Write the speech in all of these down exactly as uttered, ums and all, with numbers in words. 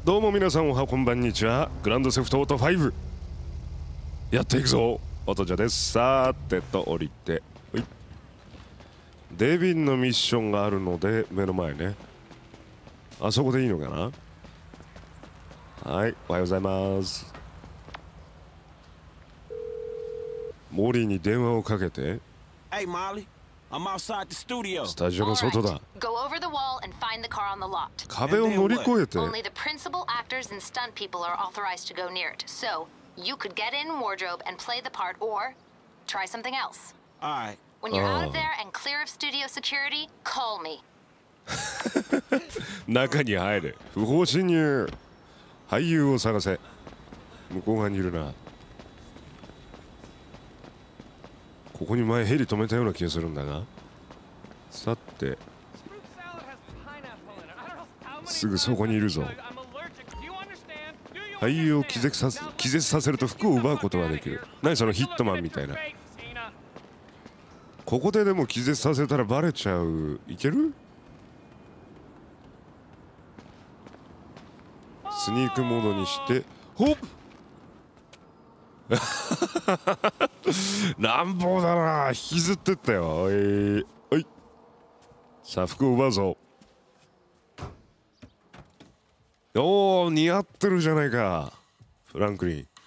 どうも皆さんおはこんばんにちは。グランドセフトオートファイブやっていくぞ。おとじゃです。さーてと降りて、はい、デビンのミッションがあるので目の前ね。あそこでいいのかな。はい、おはようございます。モリーに電話をかけて。 Hey Molly, I'm outside the studio. スタジオの外だ。 Go over the wall and find the car on the lot. 壁を乗り越えて。 Only the principal actors and stunt people are authorized to go near it. So you could get in wardrobe and play the part, or try something else. All right. When you're out of there and clear of studio security, call me. 中に入れ。不法侵入。俳優を探せ。向こう側にいるな。ここに前ヘリ止めたような気がするんだが。さて、すぐそこにいるぞ。俳優を気絶させ、気絶させると服を奪うことができる。何そのヒットマンみたいな。ここででも気絶させたらバレちゃう。いける？スニークモードにしてほっ乱暴だな。引きずってったよ。えー、はい。さあ服を奪うぞ。おー、似合ってるじゃないかフランクリン。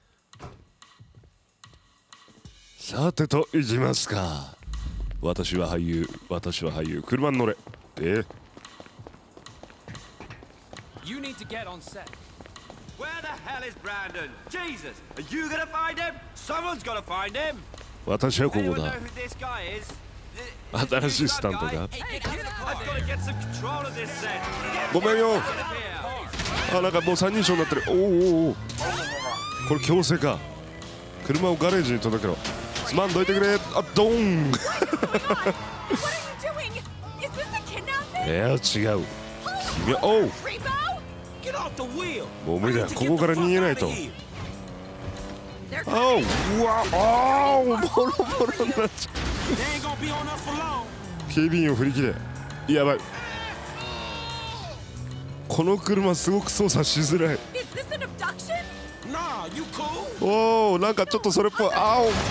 さてといきますか。私は俳優、私は俳優。車に乗れ。で You need to get on set. Where the hell is Brandon? Jesus! Are you gonna find him? Someone's gotta find him! 私はここ Anyone だ。 know who this guy is? 新しいスタントが。 I've gotta get some control of this set. ごめんよ。あ、なんかもう三人称になってる。おーおーおー。これ強制か。車をガレージに届けろ。すまんどいてくれ。あ、ドーン。いや違う。君はおう。もう無理だ。ここから逃げないと。あおう、うわ、あお、ボロボロになっちゃう。警備員を振り切れ。やばい。この車すごく操作しづらい。おお、なんかちょっとそれっぽい。あお。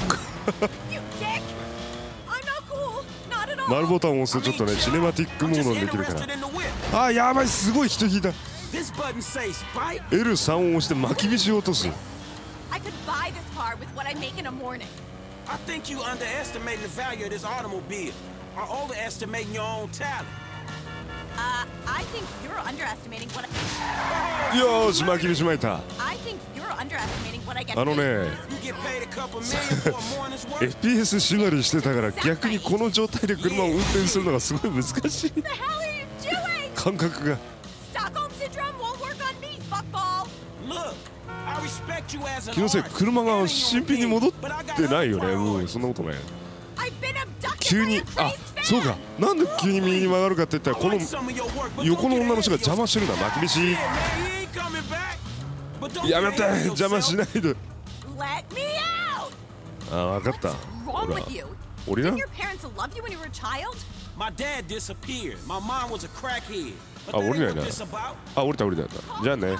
丸ボタンを押すとちょっとね、シネマティックモードにできるから。あー、やばい、すごい人引いた。エルスリー を押して巻き火し落とす。 I could buy this car with what I make in a morning. I think you underestimating the value of this automobile, or overestimating your own talent. Uh, I think you're underestimating what I... よーし、巻き火しまいた。 I think you're underestimating what I get. あのね、 You get paid a couple million for a morning's work. エフピーエス 縛りしてたから逆にこの状態で車を運転するのがすごい難しい。 What the hell are you doing? 感覚が。 Stockholm syndrome won't work on me, fuckball. Look, I respect you as an 気のせい、 artist. 車が新品に戻ってないよね。うん、そんなことない。 I've been abducted 急 by に a、 あ、 crazed そう fan. か。なんで急に右に曲がるかって言ったら、この Some of your work, but 横 don't の get 女の人が ahead 邪 of 魔してるんだ。巻き火し。 yourself. Yeah, man, he ain't coming back. But don't や get めて、 ahead of 邪魔し yourself. ないで。 Let me out. あ、わかった。 What's ほ wrong ら with you? 俺な。 Didn't your parents love you when you were a child? My dad disappeared. My mom was a crackhead. But あ、 that 降 ain't りない what な。 this about. あ、降りた降りた。じゃあね。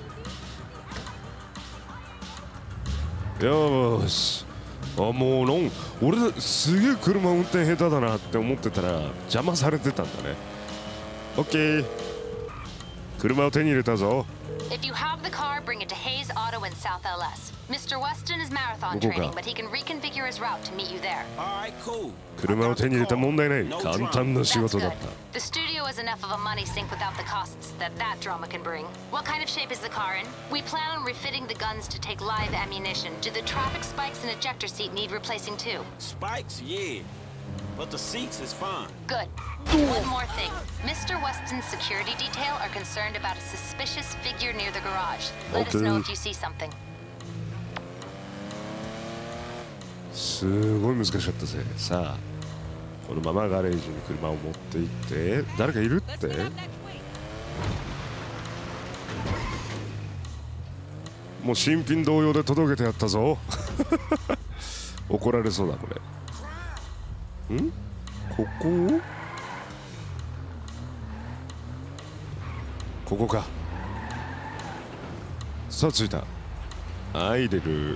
よーし。あ、もうロン、俺すげえ車運転下手だなって思ってたら邪魔されてたんだね。オッケー。車を手に入れたぞ。 If you have the car, bring it to Hayes Auto in South L S. Mister Weston is marathon ここか。 training, but he can reconfigure his route to meet you there. All right, cool. 車を手に入れた問題ない。 No 簡 drama. 単な仕 That's 事だ good. った。 The studio is enough of a money sink without the costs that that drama can bring. What kind of shape is the car in? We plan on refitting the guns to take live ammunition. Do the traffic spikes and ejector seat need replacing too? Spikes, yeah. But the seats is fine. Good. One more thing. Mister Weston's security detail are concerned about a suspicious figure near the garage. Let us know Okay. if you see something. すごい難しかったぜ。さあ、このままガレージに車を持って行って、誰かいるって？もう新品同様で届けてやったぞ。怒られそうだこれ。ん？ここ？ここか。 さあ着いた。あ入れる。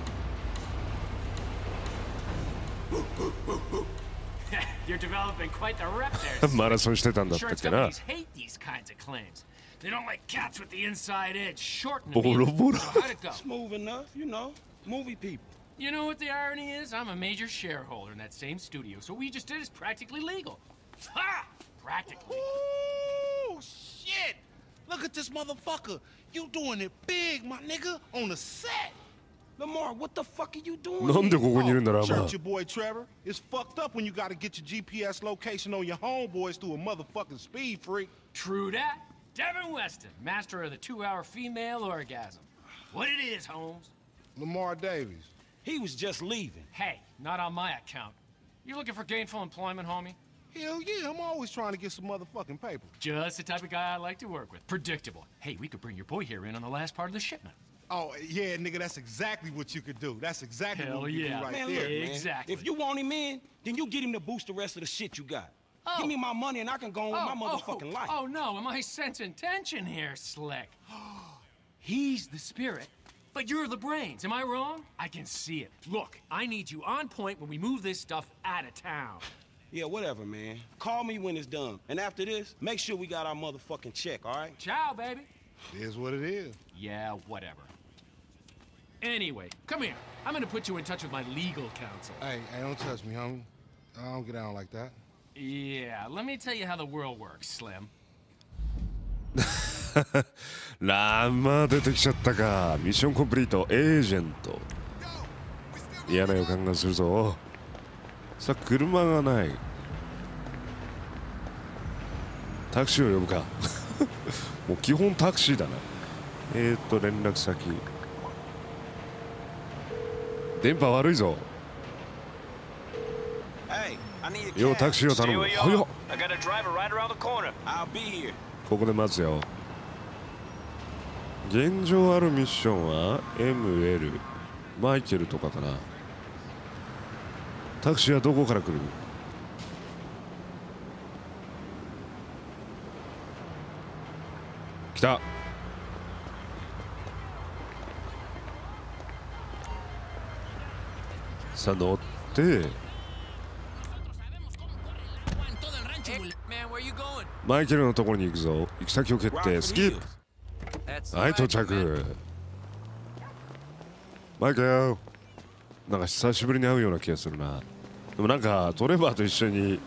You're developing quite the rep there. マラソンしてたんだっ Sure, たっけな。 companies hate these kinds of claims. They don't like cats with the inside edge, short and ボロボロ。 So how'd it go? Smooth enough, you know. Movie people. You know what the irony is? I'm a major shareholder in that same studio, so what we just did is practically legal. Ha! Practically. Ooh, shit! Look at this motherfucker. You doing it big, my nigga, on the set. Lamar, what the fuck are you doing? なんでここにいるんだラマ Church your boy Trevor. It's fucked up when you gotta get your G P S location on your homeboys through a motherfucking speed freak. True that. Devin Weston, master of the two-hour female orgasm. What it is, Holmes? Lamar Davies. He was just leaving. Hey, not on my account. You looking for gainful employment, homie? Hell yeah, I'm always trying to get some motherfucking paper. Just the type of guy I like to work with. Predictable. Hey, we could bring your boy here in on the last part of the shipment. Oh, yeah, nigga, that's exactly what you could do. That's exactly Hell what you yeah. do right Man, there. look, man. Exactly. If you want him in, then you get him to boost the rest of the shit you got. Oh. Give me my money and I can go on with my motherfucking oh, life. Oh, no, am I sensing tension here, Slick? He's the spirit, but you're the brains. Am I wrong? I can see it. Look, I need you on point when we move this stuff out of town. Yeah, whatever, man. Call me when it's done. And after this, make sure we got our motherfucking check, all right? Ciao, baby. It is what it is. Yeah, whatever. Anyway, come here. I'm gonna put you in touch with my legal counsel. Hey, hey, don't touch me, homie. I don't get down like that. Yeah, let me tell you how the world works, Slim. ラマ出てきちゃったか。ミッションコンプリートエージェント。嫌な予感がするぞ。さあ車がない。タクシーを呼ぶか。もう基本タクシーだな。えーっと連絡先。電波悪いぞ。 Hey, I need a よう cab. タクシーを頼む。 Stay where you は are. よ。 I got a driver right around the corner. I'll be here. ここで待つよ。現状あるミッションは エムエル マイケルとかかな。タクシーはどこから来る？来た。さあ乗って。 Man, where you going? マイケルのところに行くぞ。行き先を決定。スキップ。 That's はい、到着。マイケル。なんか久しぶりに会うような気がするな。でもなんかトレバーと一緒に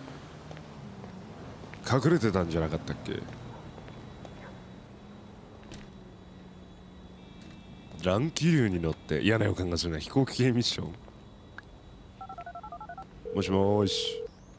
隠れてたんじゃなかったっけ。乱気流に乗って嫌な予感がするな。飛行機系ミッション。もしもーし。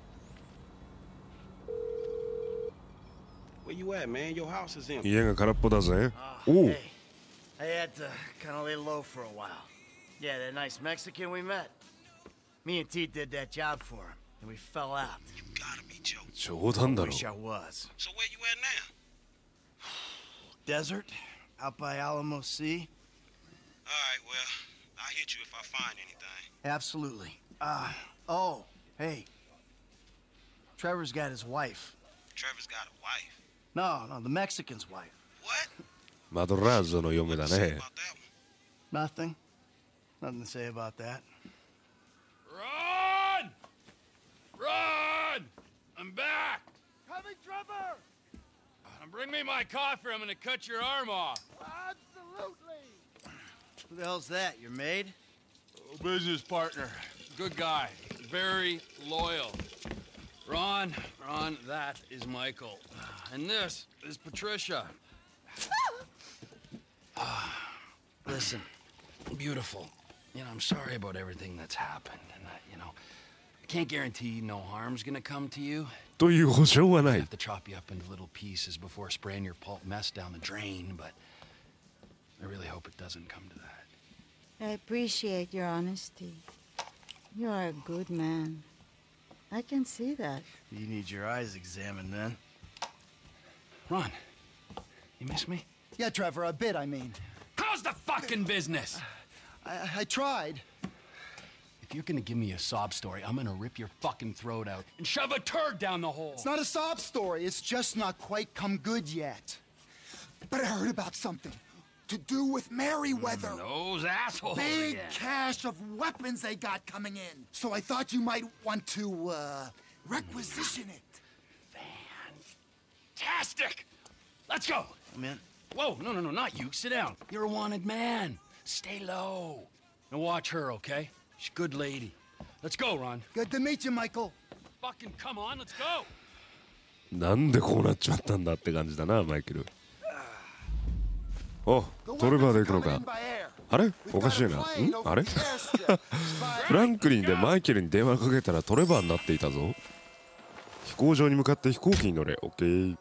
Where you at, man? Your house is empty. 家が空っぽだぜ。おお。 Hey, I had to kind of lay low for a while. Yeah, that nice Mexican we met. Me and T did that job for him, and we fell out. You gotta be joking. 冗談だろ。 Wish I was. So where you at now? Desert, out by Alamo Sea. All right, well, I'll hit you if I find anything. Absolutely. Uh, oh, hey. Trevor's got his wife. Trevor's got a wife. No, no, the Mexican's wife. What? マドラーゾの嫁だ Say ね。 about that one. Nothing. Nothing to say about that. Run! Run! I'm back! Coming, Trevor! Bring me my coffee. I'm gonna cut your arm off. Absolutely! Who the hell's that? Your maid? Business partner. Good guy. Very loyal. Ron, Ron, that is Michael. And this is Patricia. Listen, beautiful. You know, I'm sorry about everything that's happened. And, uh, you know, I can't guarantee no harm's gonna come to you. という保証はな I い have。to chop you up into little pieces before spraying your pulp mess down the drain, but I really hope it doesn't come to that. I appreciate your honesty. You are a good man. I can see that. You need your eyes examined then. Ron, you miss me? Yeah, Trevor, a bit, I mean. How's the fucking business? I, I tried. If you're gonna give me a sob story, I'm gonna rip your fucking throat out and shove a turd down the hole. It's not a sob story. It's just not quite come good yet. But I heard about something. to do with Merryweather. Those assholes Big again. cache of weapons they got coming in. So I thought you might want to, uh, requisition it. Fantastic! Let's go! Man. Whoa, no, no, no, not you. Sit down. You're a wanted man. Stay low. Now watch her, okay? She's a good lady. Let's go, Ron. Good to meet you, Michael. Fucking come on, let's go! なんでこうなっちまったんだって感じだな、マイケル。お、トレバーで行くのか。あれおかしいな。んあれフランクリンでマイケルに電話かけたらトレバーになっていたぞ。飛行場に向かって飛行機に乗れ。オッケー。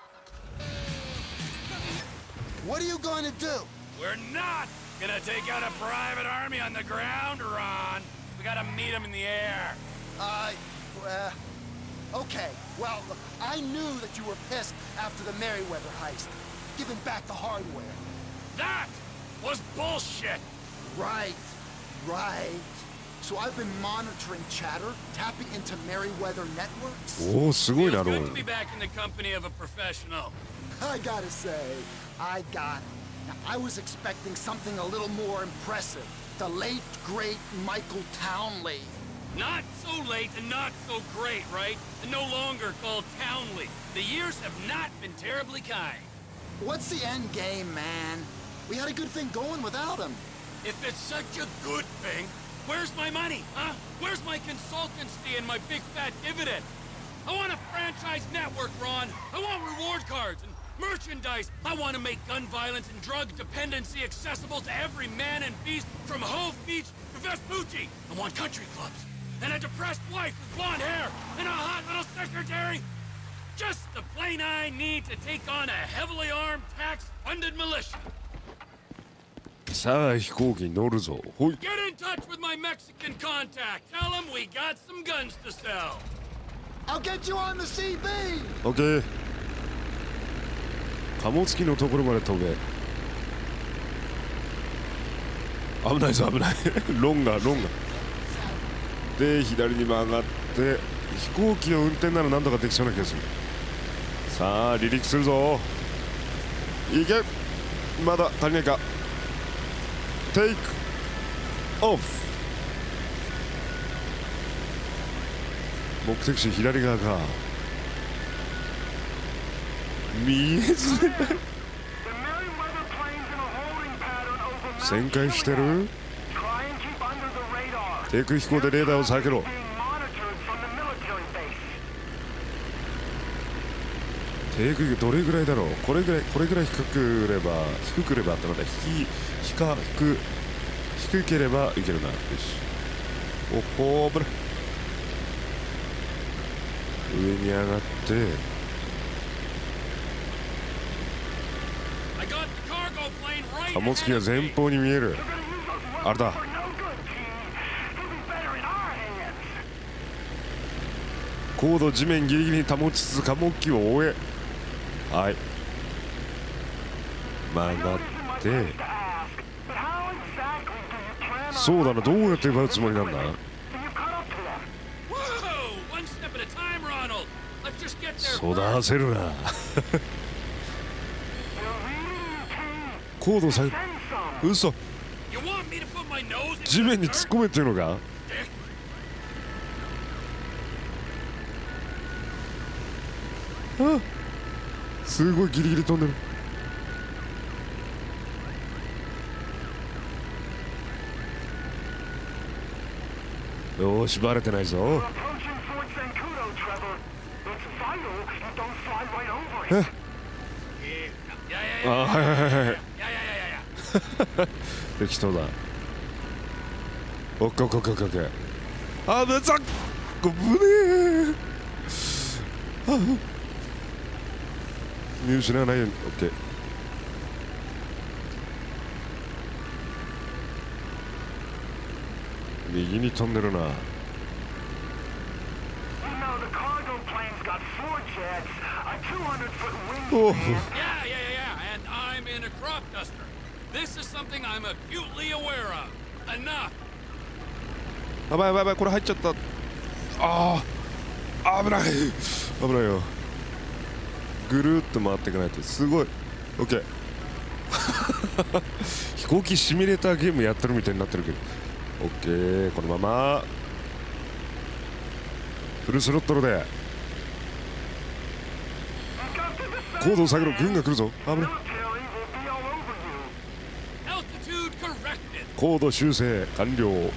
What are you going to do? We're not gonna take out a private army on the ground, Ron. We gotta meet them in the air. Uh, uh, okay. Well, look, I knew that you were pissed after the Merryweather heist, giving back the hardware. That was bullshit. Right, right. So I've been monitoring chatter, tapping into Merryweather networks. おお、すごいな、ロ Good ー to be ン。 back in the company of a professional. I gotta say, I got it. Now, I was expecting something a little more impressive. The late, great Michael Townley. Not so late and not so great, right? And no longer called Townley. The years have not been terribly kind. What's the end game, man? We had a good thing going without him. If it's such a good thing, where's my money, huh? Where's my consultancy and my big fat dividend? I want a franchise network, Ron. I want reward cards and merchandise. I want to make gun violence and drug dependency accessible to every man and beast from Hove Beach to Vespucci. I want country clubs and a depressed wife with blonde hair and a hot little secretary. Just the plane I need to take on a heavily armed, tax-funded militia. さあ飛行機に乗るぞ。ほい。 Get in touch with my Mexican contact. Tell him we got some guns to sell. I'll get you on the C B. オッケー。貨物機のところまで飛べ。危ないぞ危ない。ロンガロンガ。で左に曲がって飛行機の運転なら何とかできそうな気がする。さあ離陸するぞ。いけ。まだ足りないか。テイクオフ。目的地左側か。見えづらい。旋回してる。低空飛行でレーダーを避けろ。低空飛行どれぐらいだろう。これぐらいこれぐらい低くれば低くればってまた低低か低低ければいけるな。よし。おほーぶら。上に上がって。貨物機が前方に見える。あれだ。高度地面ギリギリに保ちつつ貨物機を追え。はい。曲がって。そうだな、どうやって奪うつもりなんだ。そうだ、焦るな。高度下げ、嘘。地面に突っ込めっていうのか。あ、すごいギリギリ飛んでる。よーし、バレてないぞ。え、あ、はいはいはいはい。適当だ。オッケーオッケーオッケーオッケー。あ、めちゃごぶねー。見失わないように。オッケー。右に飛んでるな。おお。 This is something I'm acutely aware of. Enough. やばいやばいやばい、これ入っちゃった。ああ、危ない危ないよ。ぐるーっと回っていかないと。すごい。オッケー。 飛行機シミュレーターゲームやってるみたいになってるけど。オッケー、このままフルスロットルで高度を下げろ。軍が来るぞ。危ない。高度修正完了。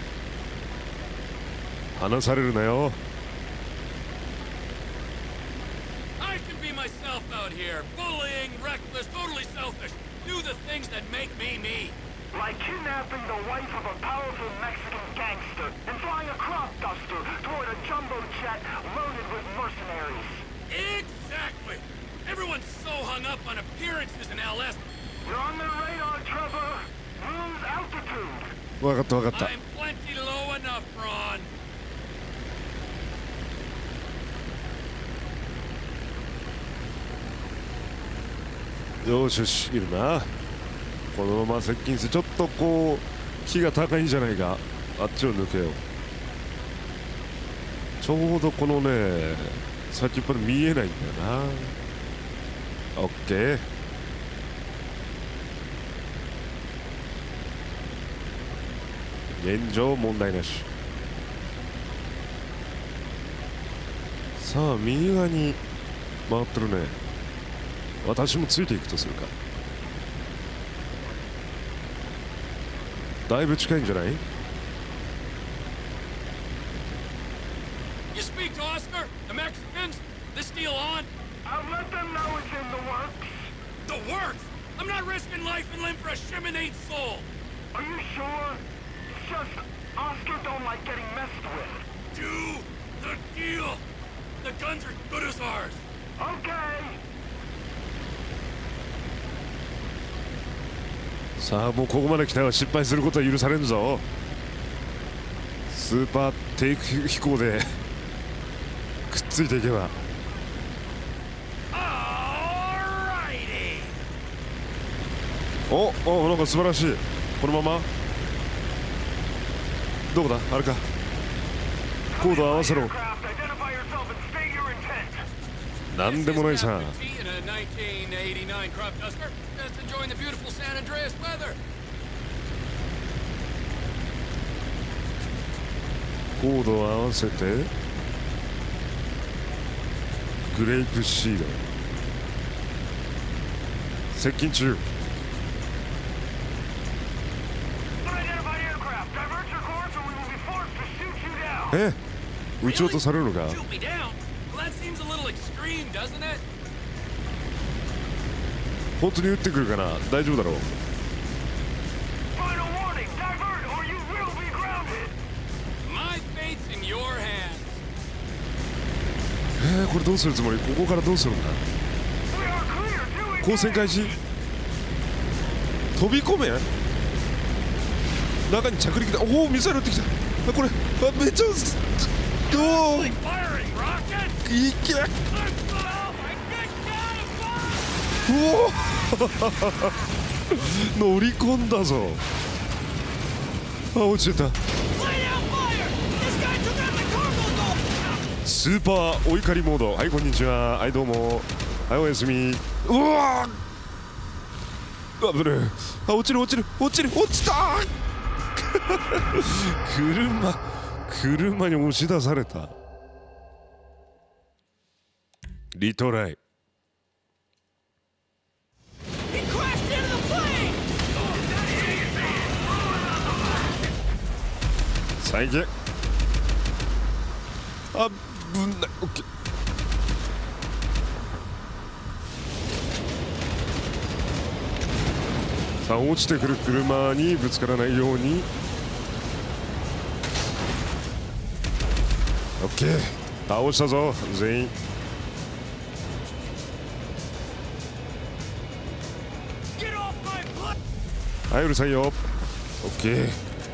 離されるなよ。 Like kidnapping the wife of a powerful Mexican gangster and flying a crop duster toward a jumbo jet loaded with mercenaries. Exactly! Everyone's so hung up on appearances in L S. You're on the radar, Trevor. Lose altitude. わかったわかった。 I'm plenty low enough, Ron. よしよし、いるな。このまま接近して、ちょっとこう木が高いんじゃないか。あっちを抜けよう。ちょうどこのね先っぽで見えないんだよな。オッケー。現状問題なし。さあ右側に回ってるね。私もついていくとするか。だいぶ近いんじゃない？ You speak to Oscar? The Mexicans? This deal on? I'll let them know it's in the works. The works? I'm not risking life and limb for a Shimonade soul. Are you sure? It's just Oscar don't like getting messed with. Do the deal. The guns are good as ours. Okay. さあもうここまで来たら失敗することは許されんぞ。スーパー低空飛行でくっついていけば。おお、なんか素晴らしい。このままどこだあれか。高度合わせろ。なんでもないさ。高度を合わせてグレープシード接近中。え、撃ち落とされるのか。本当に撃ってくるかな。大丈夫だろう。えー、これどうするつもり。ここからどうするんだ。光線開始。飛び込め。中に着陸だ。おお、ミサイル撃ってきた。あ、これあめっちゃおおいけ。おお乗り込んだぞ。あ、落ちてた。スーパーお怒りモード。はい、こんにちは。はい、どうも。はい、おやすみ。うわあ、危ねえ。あ、落ちる落ちる落ちる落ちた車車に押し出された。リトライ。最悪。あぶんない。オッケー。さあ落ちてくる車にぶつからないように。オッケー、倒したぞ全員。はい、うるさいよ。オッケー。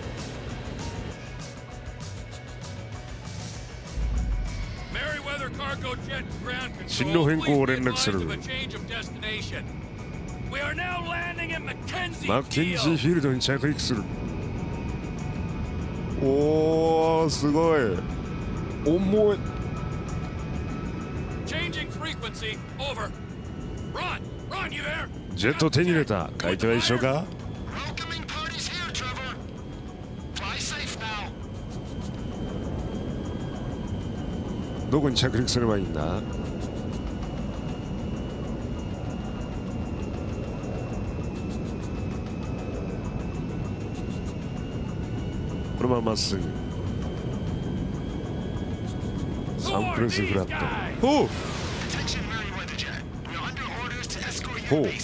進路変更を連絡する。マッケンジーフィールドに着陸する。おー、すごい重い。 ジェット手に入れた。相手は一緒か？どこに着陸すればいいんだ？このまままっすぐ。サンプレスフラット。ほうほう。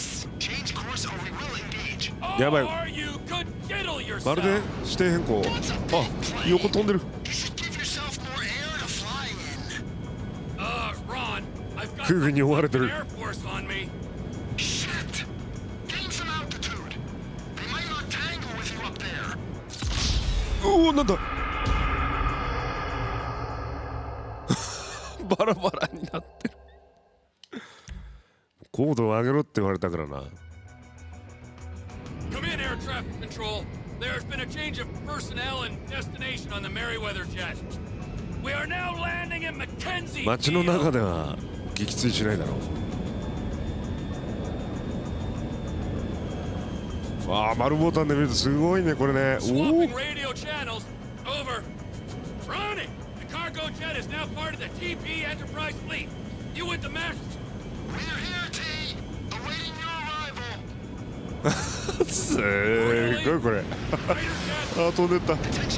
やばい。まるで指定変更。あ、横飛んでる。空軍に追われてる。おお、なんだバラバラになってる。高度を上げろって言われたからな。 Come in, air traffic control. There's been a change of personnel and destination on the Merryweather jet. We are now landing in Mackenzie. 街の中では撃墜しないだろう。わあ、丸ボタンで見るとすごいねこれね。おお。 Radio channels. Over. Ronnie, the cargo jet is now part of the T P Enterprise fleet. You with the mess? We're here, T. Awaiting your arrival. すごいこれ。あ、飛んでった。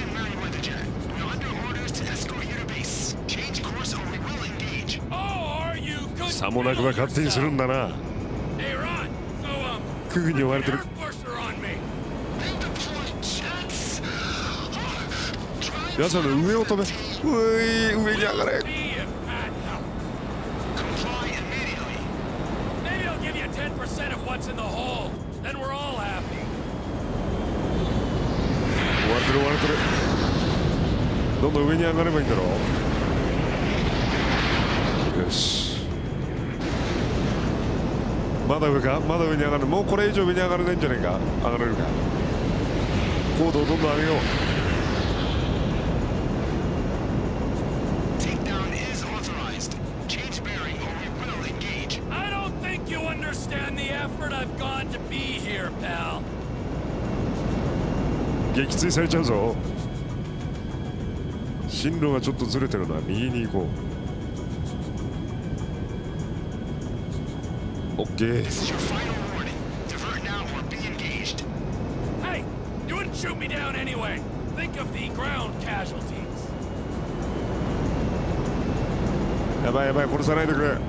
さもなくば勝手にするんだな。空軍に追われてる。やつらの上を飛べ。うい、上に上がれ。終われてる終われてる。どんどん上に上がればいいんだろう。よし。まだ上か、まだ上に上がる。もうこれ以上上に上がれないんじゃないか。上がれるか。高度をどんどん上げよう。撃墜されちゃうぞ。進路がちょっとずれてるな。右に行こう。オッケー。やばいやばい、殺さないでくれ。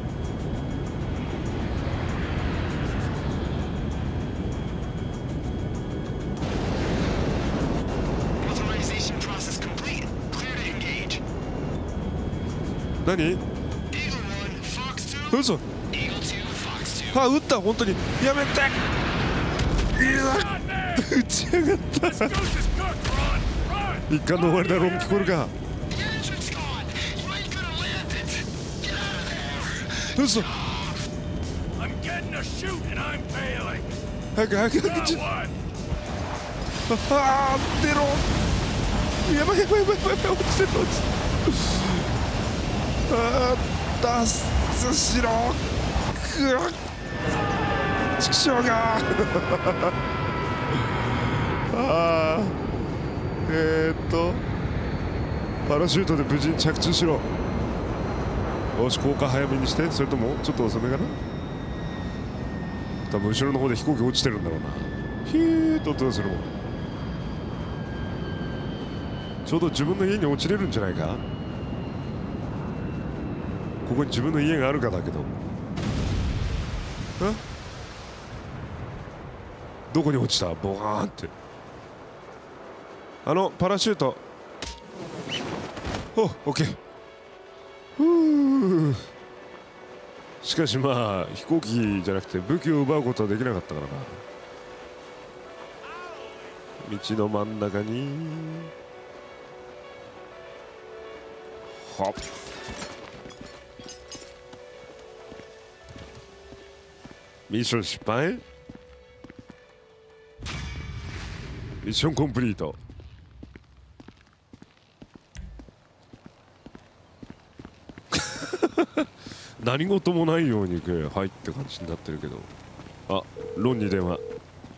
何？嘘。あ、撃った。本当にやめて。うわ、撃ち上がった。一貫の終わりだろう。聞こえるか。嘘。早く早く早く。ああ、出ろ。やばいやばいやばいやばい、落ちてる落ちてる。ああ、脱出しろ。くわっ、畜生がああ、えー、っとパラシュートで無事に着地しろ。よし、降下早めにして。それともちょっと遅めかな。多分後ろの方で飛行機落ちてるんだろうな。ヒーッと音がするもん。ちょうど自分の家に落ちれるんじゃないか。ここに自分の家があるかだけど。え、どこに落ちた？ボカーンって。あのパラシュート。お、オッケー。ふう。しかしまあ飛行機じゃなくて武器を奪うことはできなかったからな。道の真ん中にはっ。ミッション失敗。ミッションコンプリート。何事もないように入って感じになってるけど。 あ、ロンに電話。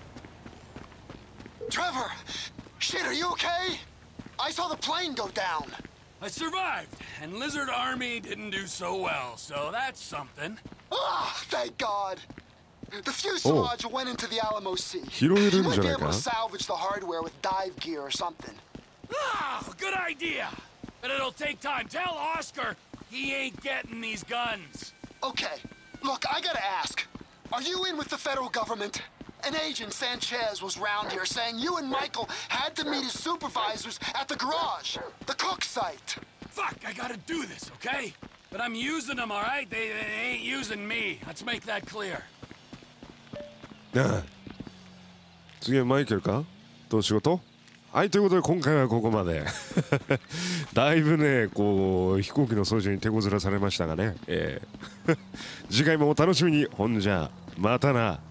Trevor! Shit, are you okay? I saw the plane go down. I survived, and Lizard Army didn't do so well, so that's something. Ah, thank God. The fuselage went into the Alamo Sea. 拾えるん You じゃ might な be い able か to salvage the hardware with dive gear or something. Ah, good idea. But it'll take time. Tell Oscar he ain't getting these guns. Okay, look, I gotta ask. Are you in with the federal government? An agent, Sanchez, was round here saying you and Michael had to meet his supervisors at the garage, the cook site. Fuck, I gotta do this, okay? But I'm using them, all right? They, they ain't using me. Let's make that clear. ああ、次はマイケルか？どう仕事？はい、ということで今回はここまで。だいぶね、こう飛行機の操縦に手こずらされましたがね、えー、次回もお楽しみに。ほんじゃまたな。